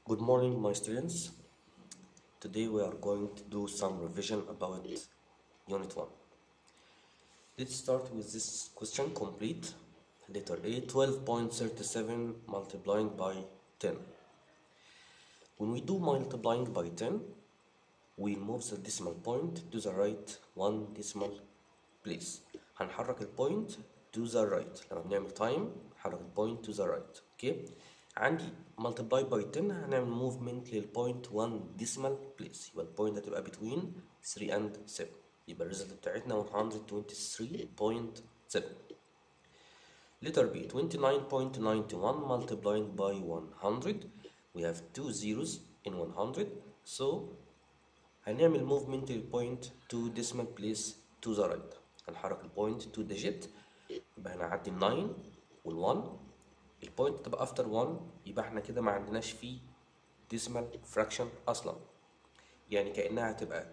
Good morning, my students. Today we are going to do some revision about Unit 1. Let's start with this question complete. Letter A, 12.37 multiplying by 10. When we do multiplying by 10, we move the decimal point to the right one decimal place. هنحرك البوينت to the right. لما بنعمل time نحرك البوينت to the right. Okay. عندي multiply by 10 هنعمل movement للبوينت 1 decimal place. يبقى البوينت هتبقى between 3 and 7. يبقى الريزلت بتاعتنا 123.7. Letter B, 29.91 multiplying by 100. We have two zeros in 100. So هنعمل movement للبوينت to decimal place to the right. هنحرك البوينت to digit. يبقى هنعدي ال 9 وال 1. البوينت تبقى after 1. يبقى احنا كده ما عندناش فيه decimal fraction اصلا. يعني كأنها هتبقى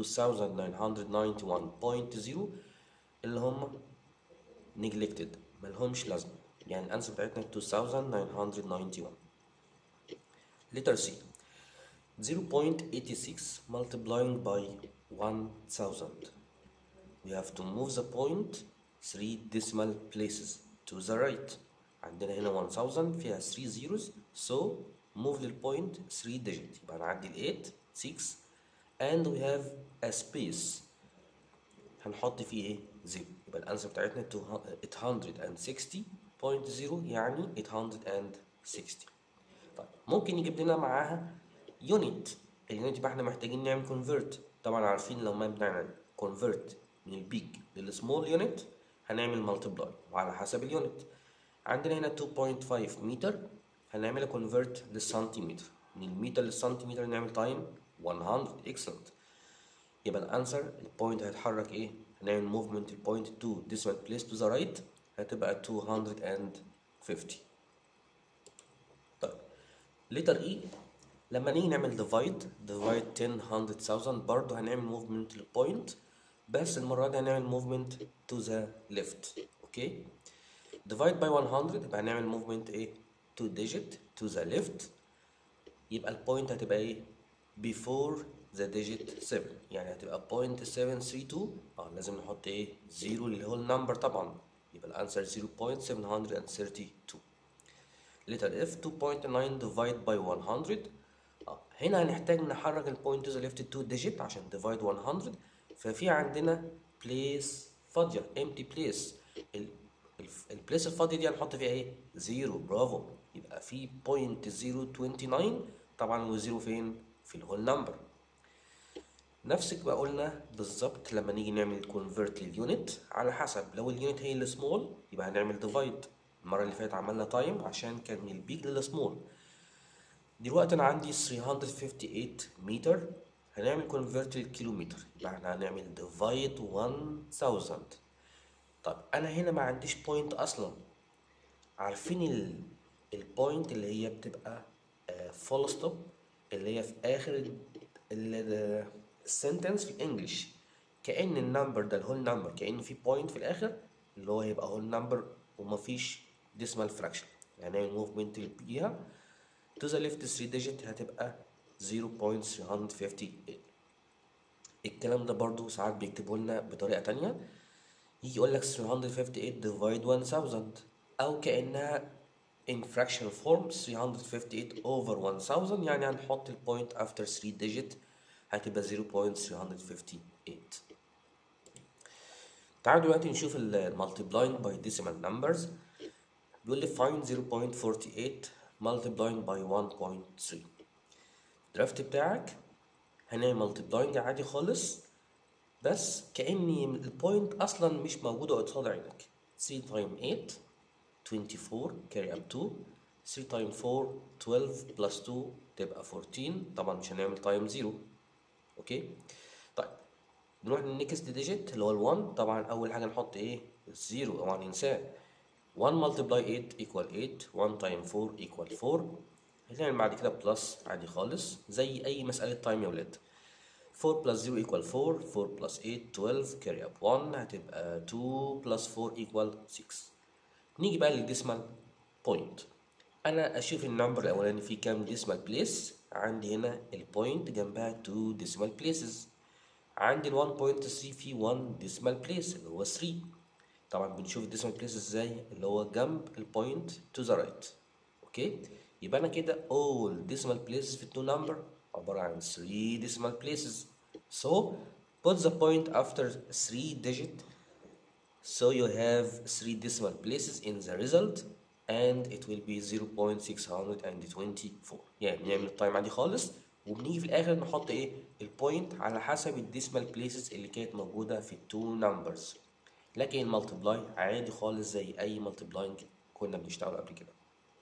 2991.0 اللي هم neglected ملهمش لازمة. يعني الانسر بتاعتنا 2991. letter C, 0.86 multiplying by 1000. We have to move the point 3 decimal places to the right. عندنا هنا 1000 فيها 3 zeros, so move للبوينت 3 digit. يبقى هنعدي ال 8 6 and we have a space هنحط فيه ايه 0. يبقى الانسر بتاعتنا 860.0 يعني 860. طيب ممكن يجيب لنا معاها يونت. اليونت يبقى احنا محتاجين نعمل كونفرت. طبعا عارفين لما بنعمل كونفرت من البيج للسمول يونت هنعمل مالتبلاي وعلى حسب اليونت. عندنا هنا 2.5 متر هنعمل كونفرت للسنتيمتر. من المتر للسنتيمتر نعمل تايم 100. اكسلنت. يبقى الانسر البوينت هيتحرك ايه؟ هنعمل موفمنت البوينت تو decimal place to the right هتبقى 250. طيب letter E, لما نيجي نعمل divide 10 100,000 برضه هنعمل موفمنت للبوينت بس المرة دي هنعمل موفمنت to the left. اوكي. divide by 100 يبقى هنعمل موفمنت ايه 2 digit to the left. يبقى البوينت هتبقى ايه before the digit 7 يعني هتبقى 0.732. لازم نحط ايه 0 اللي هو النمبر طبعا. يبقى الانسر 0.732. letter F, 2.9 divide by 100. هنا هنحتاج نحرك البوينت to the left 2 digit عشان divide 100. ففي عندنا place فاضية empty place. البليس الفاضية دي هنحط فيها ايه 0. برافو. يبقى في 0.029 طبعا والزيرو فين في الهول نمبر. نفس بقى قلنا بالظبط لما نيجي نعمل كونفرت لليونت على حسب. لو اليونت هي السمول يبقى هنعمل ديفايد. المرة اللي فاتت عملنا تايم عشان كان من البيج للسمول. دلوقتي انا عندي 358 متر هنعمل كونفرت للكيلومتر. يبقى احنا هنعمل ديفايد 1000. طب انا هنا ما عنديش بوينت اصلا. عارفين البوينت اللي هي بتبقى فول ستوب اللي هي في اخر السنتنس في الانجليش. كأن النمبر ده الهول نمبر كأن في بوينت في الاخر اللي هو هيبقى هول نمبر ومفيش ديسمال فراكشن. يعني الموفمنت اللي بيها to the left 3 digit هتبقى 0.358. الكلام ده برضو ساعات بيكتبوا لنا بطريقة تانية. يجي يقول لك 358 divide 1000 أو كأنها in fractional form 358 over 1000 يعني هنحط البوينت after 3 digit هتبقى 0.358. تعالوا دلوقتي نشوف ال multiplying by decimal numbers. بيقول لي find 0.48 multiplying by 1.3. الدرافت بتاعك هنعمل multiplying عادي خالص بس كأني البوينت أصلا مش موجودة قصاد عينك. 3 times 8 24 carry up 2. 3 times 4 12 plus 2 تبقى 14. طبعا مش هنعمل تايم 0. اوكي. طيب نروح للنكست ديجيت اللي هو ال 1. طبعا أول حاجة نحط إيه 0 طبعا ننساه. 1 multiply 8 equal 8. 1 times 4 equal 4. هنعمل بعد كده بلس عادي خالص زي أي مسألة تايم يا ولاد. 4 plus 0 equal 4. 4 plus 8 12 carry up 1 هتبقى 2 plus 4 equal 6. نيجي بقى للديسمال بوينت. انا اشوف النمبر الاولاني فيه كام ديسمال بليس. عندي هنا البوينت جنبها 2 ديسمال بليسز. عندي ال 1.3 فيه 1 ديسمال بليس اللي هو 3. طبعا بنشوف الديسمال بليس ازاي؟ اللي هو جنب البوينت to the right. اوكي، يبقى انا كده all decimal places في التو نمبر عبارة عن 3 decimal places. So put the point after 3 digit, so you have 3 decimal places in the result and it will be 0.624. يعني نعمل التايم عادي خالص وبنيجي في الاخر نحط ايه؟ البوينت على حسب الديسمال بليسز اللي كانت موجودة في التو نمبرز. لكن المالتبلاي عادي خالص زي اي مالتبلاينج كنا بنشتغل قبل كده.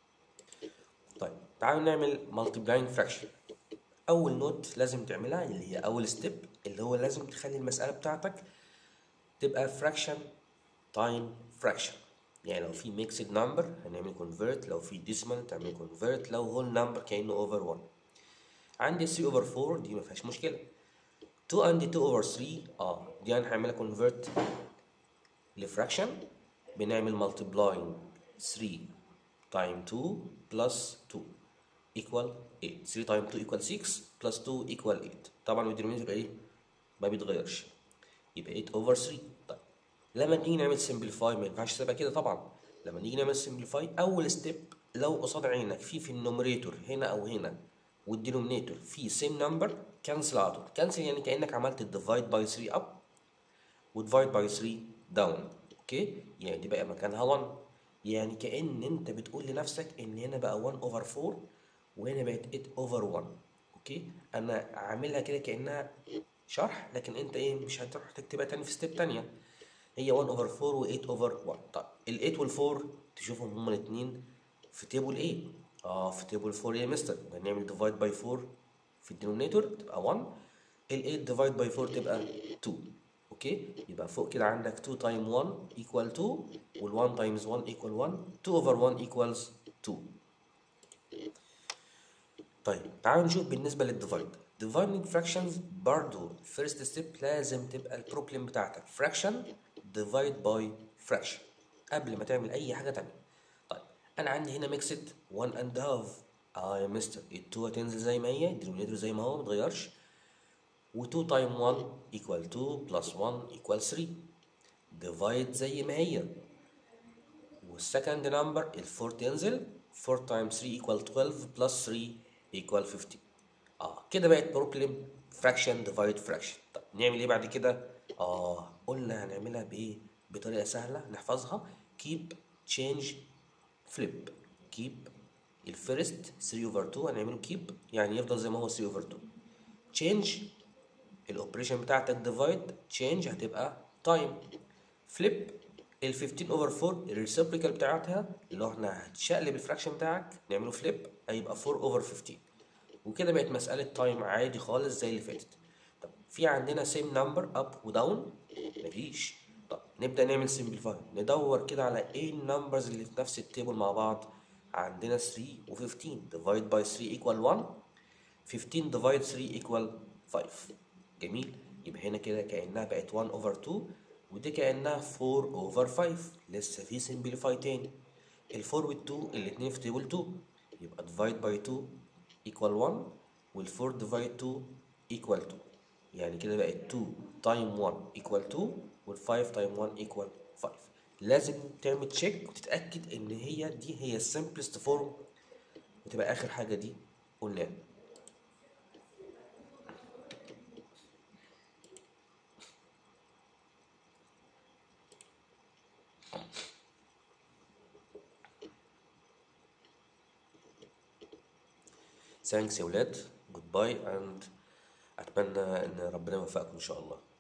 طيب تعالوا نعمل multiplying fraction. اول نوت لازم تعملها اللي هي اول ستيب، اللي هو لازم تخلي المسألة بتاعتك تبقى fraction time fraction. يعني لو في mixed number هنعمل convert، لو في decimal تعمل convert، لو whole number كأنه over 1. عندي 3 over 4 دي ما فيهاش مشكلة. 2 and 2 over 3 دي انا هعملها convert لفراكشن. بنعمل multiplying 3 time 2 plus 2 equal 8. 3 time 2 equal 6 plus 2 equal 8. طبعا الدينومينيتور يبقى ايه؟ ما بيتغيرش، يبقى 8 over 3. طيب لما نيجي نعمل simplify ما ينفعش تبقى كده طبعا. لما نيجي نعمل simplify اول ستيب، لو قصاد عينك في النوميريتور هنا او هنا والدينومينيتور في same number كنسل على طول. كنسل يعني كانك عملت divide by 3 up وديفايد باي 3 داون. اوكي، يعني دي بقى مكانها 1. يعني كأن انت بتقول لنفسك ان هنا بقى 1 اوفر 4 وهنا بقت 8 اوفر 1. اوكي، انا عاملها كده كأنها شرح، لكن انت ايه مش هتروح تكتبها تاني في ستيب تانية. هي 1 اوفر 4 و8 اوفر 1. طيب ال 8 وال 4 تشوفهم هما الاثنين في تيبل ايه؟ في تيبل 4 يا مستر. يبقى نعمل ديفايد باي 4 في الدينومينيتور تبقى 1، ال 8 ديفايد باي 4 تبقى 2. اوكي، يبقى فوق كده عندك 2 تايم 1 equal 2 وال 1 تايمز 1 equal 1. 2 over 1 equals 2. طيب تعالوا نشوف بالنسبة للديفايد. dividing fractions برضو first step لازم تبقى البروبلم بتاعتك fraction divide by fraction قبل ما تعمل أي حاجة تانية. طيب أنا عندي هنا ميكسد 1 and half. يا مستر ال 2 هتنزل زي ما هي، الدينومينيتور زي ما هو متغيرش، و 2 تايم 1 equal 2 plus 1 equal 3. divide زي ما هي، والسكند نمبر ال 4 تنزل. 4 times 3 equal 12 plus 3 equal 15. كده بقت بروبلم فراكشن ديفايد فراكشن. طب نعمل ايه بعد كده؟ قلنا هنعملها بايه؟ بطريقه سهله نحفظها. keep change flip. keep الفيرست 3 over 2 هنعمله keep يعني يفضل زي ما هو 3 over 2. change الاوبريشن بتاعتك ديفايد change هتبقى تايم. فليب ال 15 اوفر 4 الريسبريكال بتاعتها اللي هو احنا هتشقلب الفراكشن بتاعك نعمله فليب هيبقى 4 اوفر 15. وكده بقت مسألة تايم عادي خالص زي اللي فاتت. طب في عندنا سيم نمبر اب وداون؟ مفيش. طب نبدأ نعمل سمبليفاي، ندور كده على ايه النمبرز اللي في نفس التيبل مع بعض. عندنا 3 و15 ديفايد باي 3 ايكوال 1. 15 ديفايد 3 ايكوال 5. جميل، يبقى هنا كده كأنها بقت 1 اوفر 2 ودي كأنها 4 اوفر 5. لسه في سمبليفاي تاني. ال 4 وال 2 الاتنين في تيبل 2، يبقى ديفايد باي 2 equal 1 وال 4 divide 2 equal 2. يعني كده بقت 2 تايم 1 equal 2 وال 5 تايم 1 equal 5. لازم تعمل تشيك وتتأكد ان هي دي هي السمبلست فورم وتبقى اخر حاجة دي قلناها. ثانكس يا ولاد، جود باي، اند اتمنى ان ربنا يوفقكم ان شاء الله.